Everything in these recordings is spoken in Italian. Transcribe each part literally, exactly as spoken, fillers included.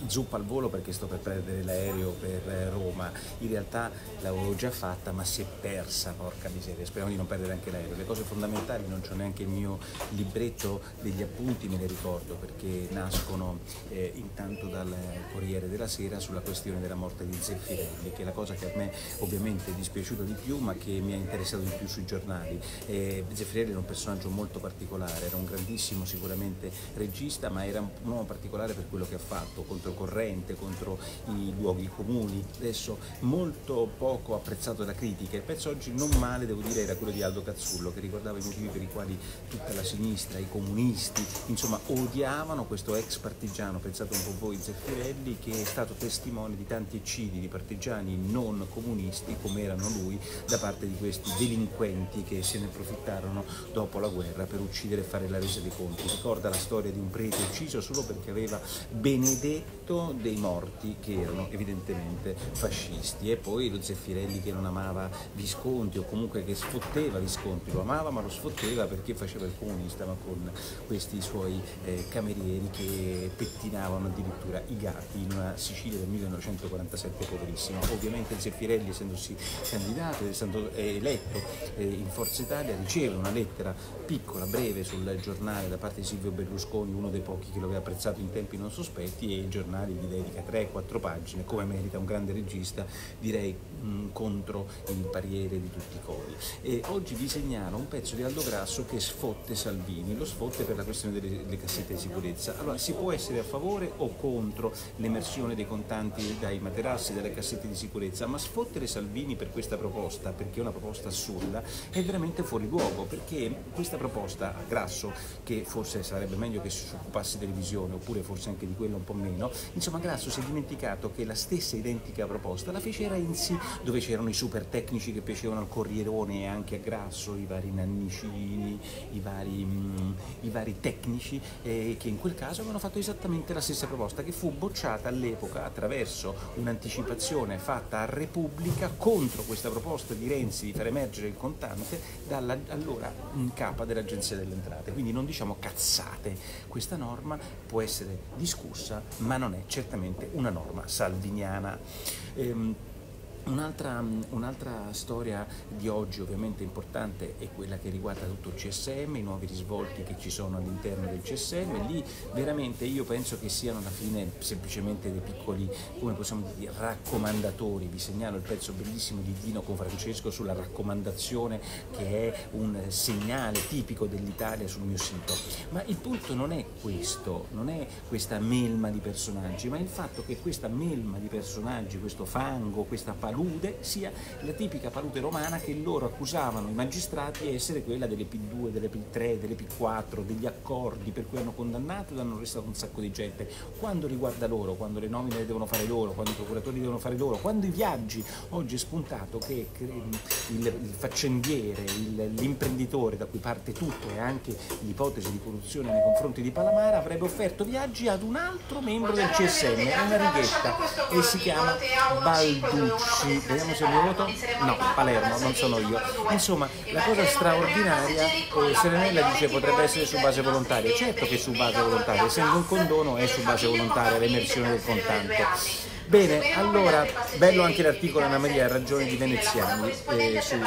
zuppa al volo perché sto per prendere l'aereo per Roma. In realtà l'avevo già fatta ma si è persa, porca miseria, speriamo di non perdere anche l'aereo. Le cose fondamentali non c'ho neanche il mio libretto degli appunti, me le ricordo perché nascono eh, intanto dal Corriere della Sera sulla questione della morte di Zeffirelli, che è la cosa che a me ovviamente è dispiaciuta di più ma che mi ha interessato di più sui giornali. Eh, Zeffirelli era un personaggio molto particolare, era un grandissimo sicuramente regista, ma era un uomo particolare per quello che ha fatto, controcorrente, contro i luoghi comuni, adesso molto poco apprezzato da critica. Il pezzo oggi non male, devo dire, era quello di Aldo Cazzullo, che ricordava i motivi per i quali tutta la sinistra, i comunisti, insomma, odiavano questo ex partigiano, pensate un po' voi, Zeffirelli, che è stato testimone di tanti eccidi di partigiani non comunisti, come erano lui, da parte di questi delinquenti che se ne approfittarono dopo la guerra per uccidere e fare la resa dei conti. Ricorda la storia di un prete ucciso solo perché aveva benedetto dei morti che erano evidentemente fascisti, e poi lo Zeffirelli che non amava Visconti, o comunque che sfotteva Visconti, lo amava ma lo sfotteva perché faceva il comunista, ma con questi suoi eh, camerieri che pettinavano addirittura i gatti in una Sicilia del millenovecentoquarantasette poverissima. Ovviamente Zeffirelli, essendosi candidato, essendo eletto eh, in Forza Italia, riceve una lettera piccola, breve, sul giornale da parte di Silvio Berlusconi, uno dei pochi che lo aveva apprezzato in tempi non sospetti, e il giornale gli dedica tre quattro pagine, come merita un grande regista, direi mh, contro il pariere di tutti i cori. E oggi vi segnalo un pezzo di Aldo Grasso che sfotte Salvini, lo sfotte per la questione delle, delle cassette di sicurezza. Allora, si può essere a favore o contro l'emersione dei contanti dai materassi, dalle cassette di sicurezza, ma sfottere Salvini per questa proposta, perché è una proposta assurda, è veramente fuori luogo, perché questa proposta a Grasso, che forse sarebbe meglio che si occupasse di televisione, oppure forse anche di quello un po' meno, insomma Grasso si è dimenticato che la stessa identica proposta la fece Renzi, dove c'erano i super tecnici che piacevano al Corrierone e anche a Grasso, i vari Nannicini, i vari, mh, i vari tecnici, eh, che in quel caso avevano fatto esattamente la stessa proposta, che fu bocciata all'epoca attraverso un'anticipazione fatta a Repubblica contro questa proposta di Renzi di far emergere il contante dalla allora in capa dell'Agenzia delle Entrate. Quindi non diciamo cazzate, questa norma può essere discussa ma non è certamente una norma salviniana. Ehm, Un'altra, un'altra storia di oggi ovviamente importante è quella che riguarda tutto il C S M, i nuovi risvolti che ci sono all'interno del C S M. Lì veramente io penso che siano alla fine semplicemente dei piccoli, come possiamo dire, raccomandatori. Vi segnalo il pezzo bellissimo di Dino Confrancesco sulla raccomandazione, che è un segnale tipico dell'Italia, sul mio sito. Ma il punto non è questo, non è questa melma di personaggi, ma il fatto che questa melma di personaggi, questo fango, questa palude, sia la tipica palude romana che loro accusavano i magistrati di essere quella delle P due, delle P tre, delle P quattro, degli accordi per cui hanno condannato ed hanno arrestato un sacco di gente. Quando riguarda loro, quando le nomine le devono fare loro, quando i procuratori devono fare loro, quando i viaggi, oggi è spuntato che il, il faccendiere, l'imprenditore da cui parte tutto e anche l'ipotesi di corruzione nei confronti di Palamara, avrebbe offerto viaggi ad un altro membro del C S M, una righetta, e si chiama Balducci. Vediamo se mi voto. No, Palermo, non sono io. Insomma, la cosa straordinaria, eh, Serenella dice potrebbe essere su base volontaria. Certo che è su base volontaria, essendo un condono è su base volontaria l'emersione del contante. Bene, allora, bello anche l'articolo, Anna Maria ha ragione, di Veneziani eh, su,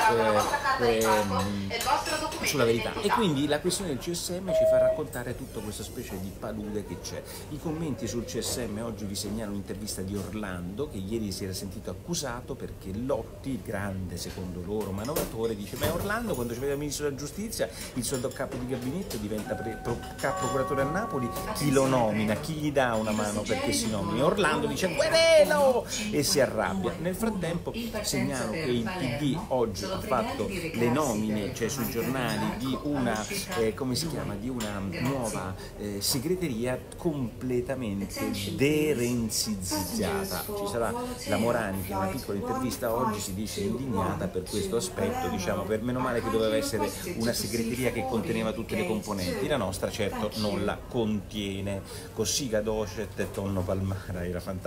eh, eh, sulla verità. E quindi la questione del C S M ci fa raccontare tutta questa specie di palude che c'è. I commenti sul C S M oggi vi segnalo un'intervista di Orlando, che ieri si era sentito accusato perché Lotti, il grande secondo loro manovratore, dice: ma Orlando quando c'era il ministro della giustizia, il suo capo di gabinetto diventa pre, pro, capo procuratore a Napoli, chi lo nomina, chi gli dà una mano perché si nomini? Orlando dice: e si arrabbia. Nel frattempo segnalo che il P D oggi ha fatto le nomine, cioè sui giornali, di una eh, come si chiama, di una nuova eh, segreteria completamente derenzizzata. Ci sarà la Morani che in una piccola intervista oggi si dice indignata per questo aspetto, diciamo, per meno male che doveva essere una segreteria che conteneva tutte le componenti, la nostra certo non la contiene. Cossiga docet e tonno Palmara, era fantastica, giusto?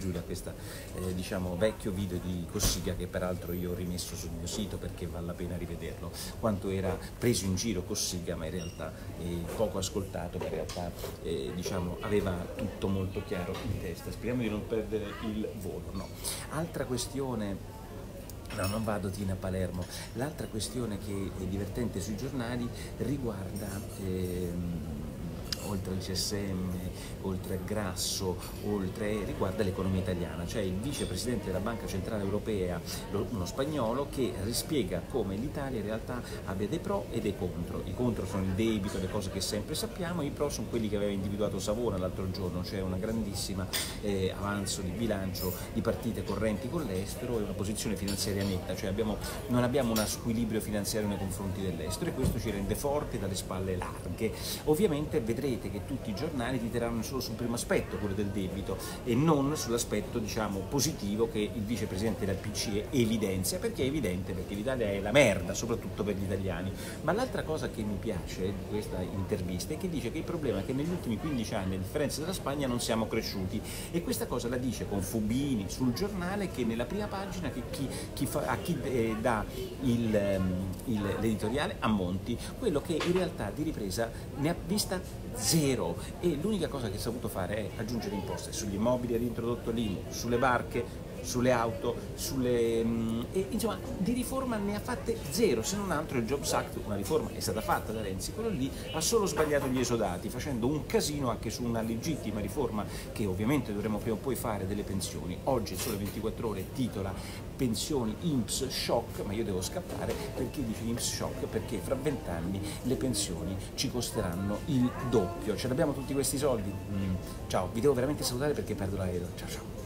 chiude a questo eh, diciamo, vecchio video di Cossiga, che peraltro io ho rimesso sul mio sito perché vale la pena rivederlo, quanto era preso in giro Cossiga, ma in realtà eh, poco ascoltato, ma in realtà eh, diciamo, aveva tutto molto chiaro in testa. Speriamo di non perdere il volo. No. Altra questione. No, non vado Tina a Palermo. L'altra questione che è divertente sui giornali riguarda, ehm, oltre al C S M, oltre al Grasso, oltre, riguarda l'economia italiana, cioè il vicepresidente della Banca Centrale Europea, uno spagnolo, che rispiega come l'Italia in realtà abbia dei pro e dei contro. I contro sono il debito, le cose che sempre sappiamo, i pro sono quelli che aveva individuato Savona l'altro giorno, cioè una grandissima eh, avanzo di bilancio di partite correnti con l'estero e una posizione finanziaria netta, cioè abbiamo, non abbiamo uno squilibrio finanziario nei confronti dell'estero, e questo ci rende forti, dalle spalle larghe. Ovviamente vedrete che tutti i giornali titeranno solo sul primo aspetto, quello del debito, e non sull'aspetto, diciamo, positivo che il vicepresidente della B C E evidenzia, perché è evidente, perché l'Italia è la merda, soprattutto per gli italiani. Ma l'altra cosa che mi piace di questa intervista è che dice che il problema è che negli ultimi quindici anni, a differenza della Spagna, non siamo cresciuti, e questa cosa la dice con Fubini sul giornale, che nella prima pagina che chi, chi fa, a chi eh, dà l'editoriale a Monti, quello che in realtà di ripresa ne ha vista zero, e l'unica cosa che ha saputo fare è aggiungere imposte sugli immobili, ha reintrodotto l'I M U, sulle barche, sulle auto, sulle, mh, e insomma di riforma ne ha fatte zero, se non altro il Jobs Act, una riforma è stata fatta da Renzi, quello lì ha solo sbagliato gli esodati, facendo un casino anche su una legittima riforma che ovviamente dovremo prima o poi fare, delle pensioni. Oggi il Sole ventiquattro Ore titola pensioni I N P S shock, ma io devo scappare, perché dice I N P S shock? Perché fra vent'anni le pensioni ci costeranno il doppio. Ce l'abbiamo tutti questi soldi? Mm. Ciao, vi devo veramente salutare perché perdo l'aereo. Ciao ciao.